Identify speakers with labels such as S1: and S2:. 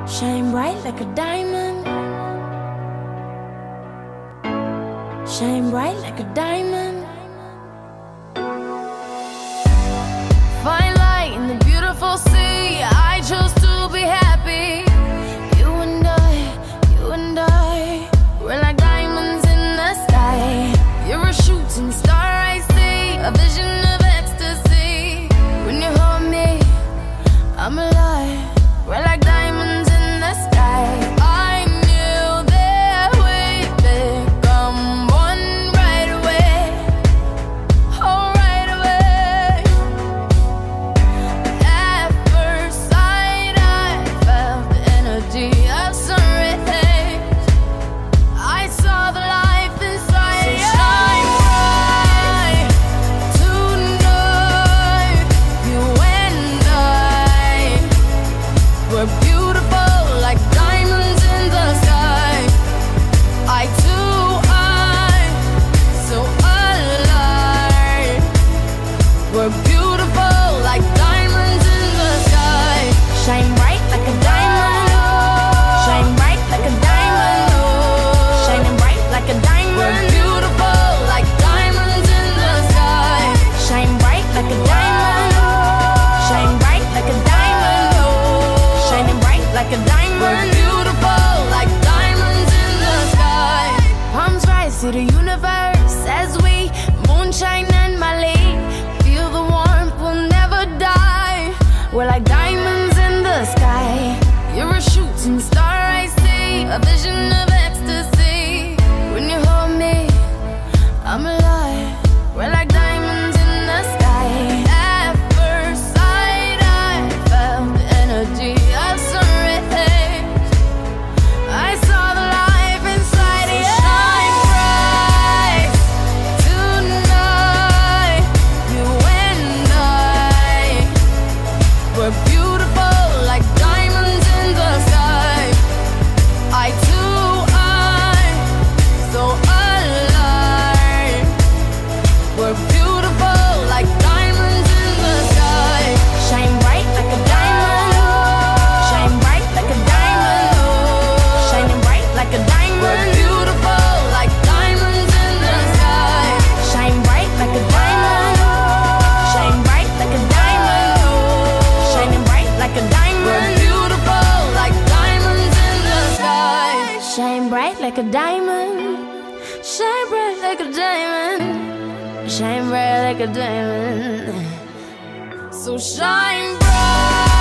S1: Shine bright like a diamond. Shine bright like a diamond. Fine light in the beautiful sea. I chose to be happy. You and I, we're like diamonds in the sky. You're a shooting star, I see, a vision of ecstasy. When you hold me, I'm alive. We're like diamonds in the sky. I knew that we'd become one right away. Oh, right away. At first sight, I felt the energy of sun rays. I saw the life inside you. So shine bright tonight. You and I, we're beautiful like diamonds in the sky. I too, I'm so alive. We're beautiful like diamonds in the sky. Shine bright like a diamond. Shine bright like a diamond. Shining bright like a diamond. We're beautiful like diamonds in the sky. Shine bright like a diamond. Shine bright like a diamond. Shining bright like a diamond. We're beautiful like diamonds in the sky. Palms rise to the universe as we moonshine and Mali. Feel the warmth, we'll never die. We're like diamonds in the sky. You're a shooting star, I see, a vision of ecstasy. When you hold me, I'm alive. We're like diamonds in the sky. At first sight, I felt the energy of sun rays. I saw the life inside you. Shine bright tonight. You and I, we're beautiful like diamonds in the sky. I too, I'm so alive. We're beautiful like diamonds in the sky. Shine bright like a diamond. Shine bright like a diamond. Shining bright like a diamond. We're beautiful like diamonds in the sky. Shine bright like a diamond. Shine bright like a diamond. Shining bright like a diamond. We're beautiful like diamonds in the sky. Shine bright like a diamond. Shine bright like a diamond. Shine bright like a diamond. So shine bright.